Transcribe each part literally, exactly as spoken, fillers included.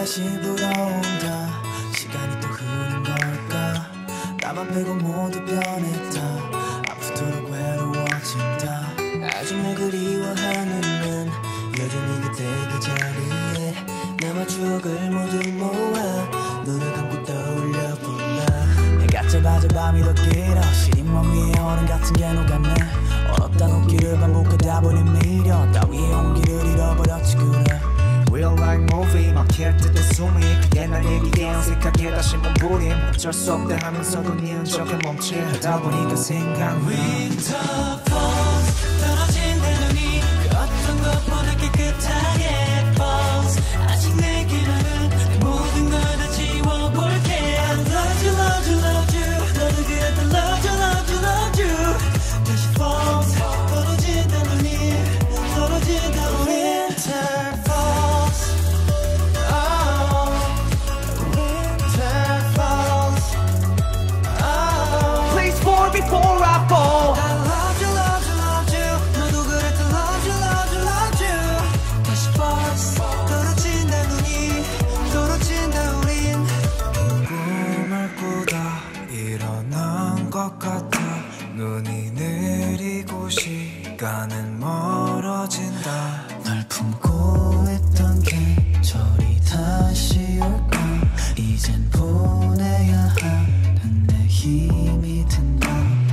다시 불어온다. 시간이 또 흐른 걸까. 나만 빼고 모두 변했다. 아프도록 외로워진다. 나중에 그리워하는 난 여전히 그때 그 자리에 남아 추억을 모두 모아 눈을 감고 떠올려 불러. 해가 짧아져 밤이 더 길어. 시린 몸 위에 얼음 같은 게 녹았네. 얼었다 녹기를 반복하다 보니 미련 따위의 온기를 잃어버렸지 그래. Real life movie 막힐 듯도 숨이 그 옛날 얘기에 어색하게 다시 몸부림. 어쩔 수 없대 하면서도 네 흔적에 멈칫 하다 보니 그 생각 Winter falls 떨어진 내 눈이 그 어떤 것보다 깨끗하게 falls. 아직 내게 남은 내 모든 걸 다 지워볼게. I love you love you love you 너도 그랬던 love you love you love you. 다시 falls 떨어진 내 눈이 떨어진 내 Winter falls. Oh Winter falls. Oh Please fall before I fall. I love you love you love you 너도 그랬던 love you love you love you. 다시 falls 떨어진다 눈이 떨어진다 우린. 꿈을 꾸다 일어난 것 같아. 눈이 내리고 시간은 멀어진다. 널 품고 있던 계절이 다시 올까. 이젠 보내야 하는 내 힘이 든다.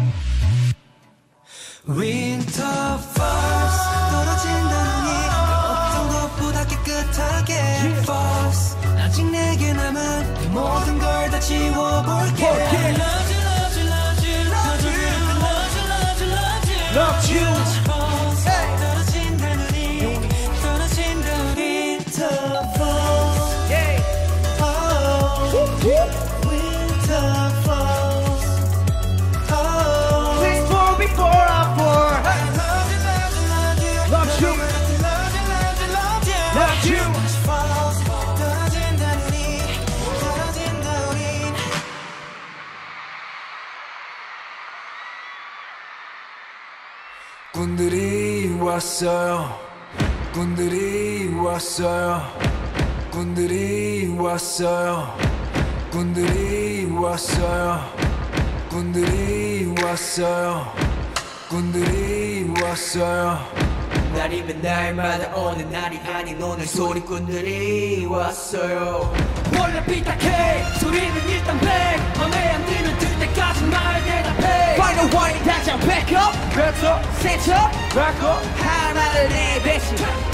Winter falls 떨어진다 눈이 그 어떤 것보다 깨끗하게 falls. 아직 내게 남은 이 모든 걸 다 지워볼게. I love you love you love you love you love you love you love you. 다시 falls 떨어진다 눈이 떨어진다 Winter falls. Oh Winter falls. Oh Please fall before I fall. I love you love you love you Love you. love you love you love you Love you. 다시 falls 떨어진다 눈이 떨어진다 우린. 꾼들이 왔어요. 꾼들이 왔어요. 꾼들이 왔어요. 꾼들이 왔어요. 꾼들이 왔어요. 꾼들이 왔어요. 날이면 날마다 오는 날이 아닌 오늘 소리꾼들이 왔어요. 원래 삐딱해 소리는 일단 백. 맘에 안 들면 들 때까지 말 대답해. Final warning 당장 back up. Back up. Set up. Back up. 하나를 내 배신.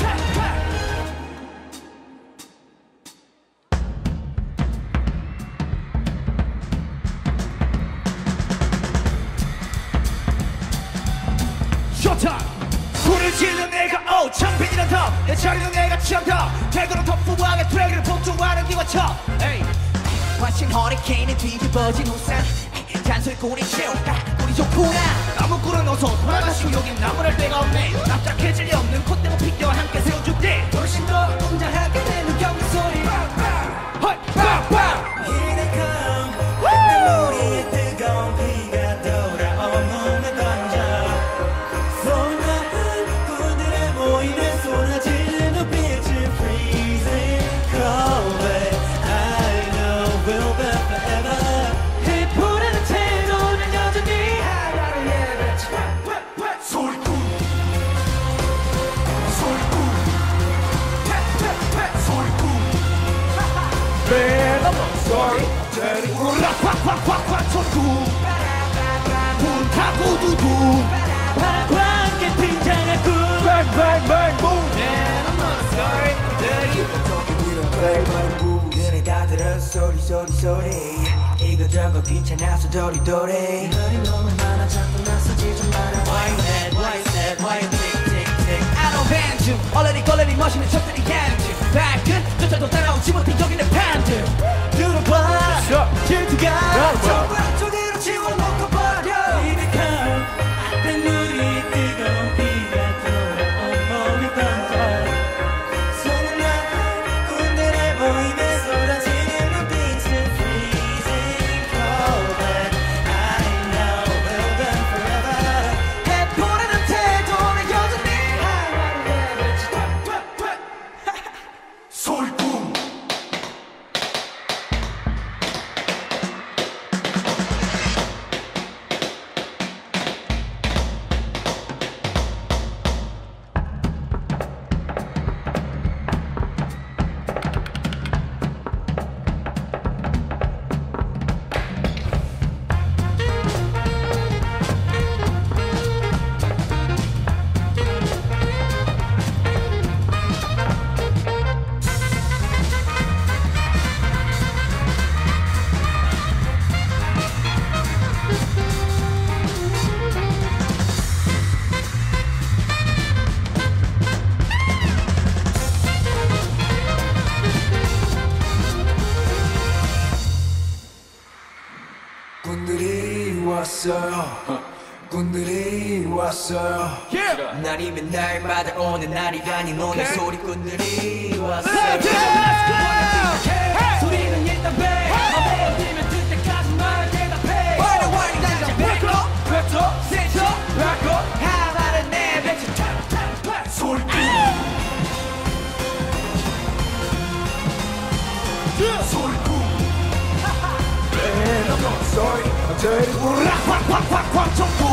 Showtime. 소리를 지르는 내가 오 창빈이란 더. 내 자리는 내가 취한다. 태도로 터프하게 트랙을 폭주하는 기관차. 마침 허리케인에 뒤집어진 우산. 잔소리꾼이 채운다 우리 좋구나. 아무 꿀은 어서 돌아가시오. 여긴 나무랄 데가 없네. 납작해질 리 없는 콧대고 피겨와 함께 세워줄 때 훨씬 더 웅장하게 되는 경소리. 헐 빵빵. Here they come 내 머리에 뜨거운 피가 돌아온 몸에 번져. 소나는 꾼들의 모임에 쏟아지는 눈빛을 freezing cold. But I know we'll be forever. 해포라는 태도는 여전히 하나를 예배치. 소리꾼. 소리꾼. 소리꾼. Man, I'm not sorry. Daddy. 팍팍팍팍팍 소리꾼. 불타고 두두. 바람과 함께 등장할 꿈. Bang, bang, bang, boom. Man, I'm not sorry. Daddy. Bang, bang, boom. 그래 다 들어 소리 소리 소리. 이거 저거 귀찮아서 도리도리. 말이 너무 많아 자꾸 나서지 좀 마라. Why you mad? Why you sad? Why you tick tick tick? I don't ban you. 얼레리 걸레리 멋있는 척들이 간지. 발끝 쫓아도 따라오지 못해 여기는 팬들. 들어봐 질투가 들어봐. 저기로 지워놓고 버려. Here they come 내 눈이 뜨거운 피가 돌아온 몸이 번져. 손은 나 꾼들의 모임에 쏟아지는 눈빛은 freezing cold. But I know we'll be forever. 해포라는 태도는 여전히 하나를 예배치. 소리꾼. 소리꾼들이 왔어요. Yeah. 날이면 날마다 오는 날이 아닌 오늘 Okay. 소리꾼들이 왔어. Let's go. Hey. 소리는 일단 배 맘에 들면 들 때까지 말 대답해. 와이드 와이드 가자. 뱉어 뱉어 세쳐 뱉고 하나를 내뱉어. 소리꾼 소리꾼 소리 제리 확확확확 전부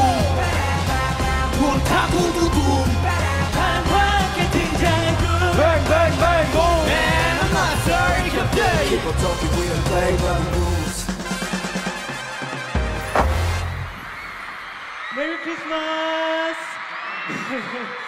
불타두두두 한밤께 등장한 그 Bang bang bang boom And I'm not sorry 갑자기 Keep on talking, we don't play by the rules. 메리 크리스마스